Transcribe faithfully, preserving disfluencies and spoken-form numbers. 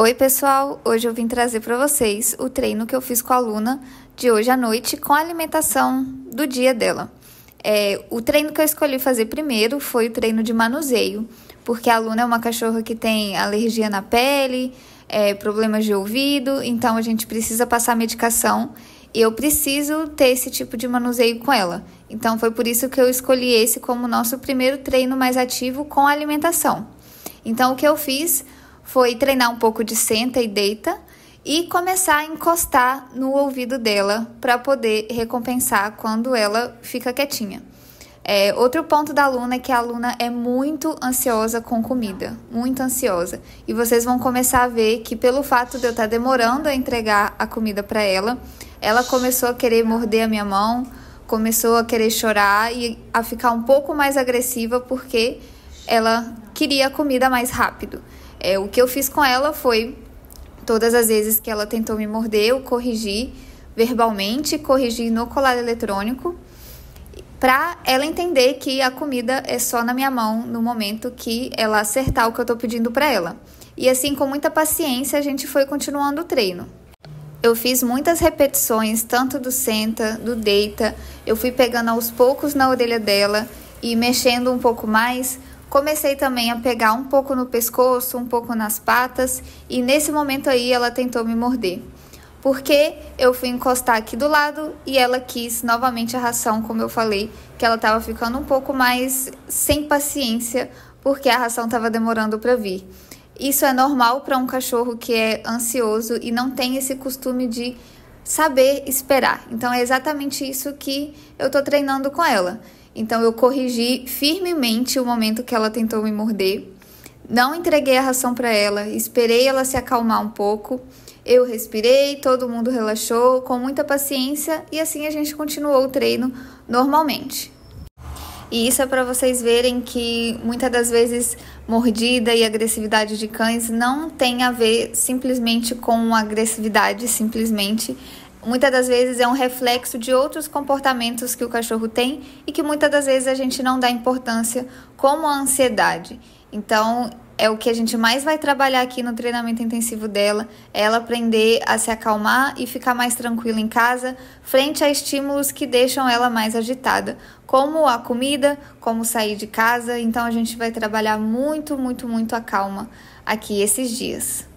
Oi pessoal, hoje eu vim trazer para vocês o treino que eu fiz com a Luna de hoje à noite com a alimentação do dia dela. É, o treino que eu escolhi fazer primeiro foi o treino de manuseio, porque a Luna é uma cachorra que tem alergia na pele, é, problemas de ouvido, então a gente precisa passar medicação e eu preciso ter esse tipo de manuseio com ela. Então foi por isso que eu escolhi esse como nosso primeiro treino mais ativo com a alimentação. Então o que eu fiz foi treinar um pouco de senta e deita e começar a encostar no ouvido dela para poder recompensar quando ela fica quietinha. É, outro ponto da Luna é que a Luna é muito ansiosa com comida, muito ansiosa. E vocês vão começar a ver que pelo fato de eu estar demorando a entregar a comida para ela, ela começou a querer morder a minha mão, começou a querer chorar e a ficar um pouco mais agressiva porque ela queria a comida mais rápido. É, o que eu fiz com ela foi, todas as vezes que ela tentou me morder, eu corrigi verbalmente, corrigi no colar eletrônico, para ela entender que a comida é só na minha mão no momento que ela acertar o que eu estou pedindo para ela. E assim, com muita paciência, a gente foi continuando o treino. Eu fiz muitas repetições, tanto do senta, do deita, eu fui pegando aos poucos na orelha dela e mexendo um pouco mais. Comecei também a pegar um pouco no pescoço, um pouco nas patas, e nesse momento aí ela tentou me morder. Porque eu fui encostar aqui do lado e ela quis novamente a ração, como eu falei, que ela estava ficando um pouco mais sem paciência, porque a ração estava demorando para vir. Isso é normal para um cachorro que é ansioso e não tem esse costume de saber esperar. Então é exatamente isso que eu estou treinando com ela. Então eu corrigi firmemente o momento que ela tentou me morder, não entreguei a ração para ela, esperei ela se acalmar um pouco, eu respirei, todo mundo relaxou, com muita paciência, e assim a gente continuou o treino normalmente. E isso é para vocês verem que muitas das vezes mordida e agressividade de cães não tem a ver simplesmente com agressividade, simplesmente. Muitas das vezes é um reflexo de outros comportamentos que o cachorro tem e que muitas das vezes a gente não dá importância, como a ansiedade. Então, é o que a gente mais vai trabalhar aqui no treinamento intensivo dela, é ela aprender a se acalmar e ficar mais tranquila em casa, frente a estímulos que deixam ela mais agitada, como a comida, como sair de casa. Então, a gente vai trabalhar muito, muito, muito a calma aqui esses dias.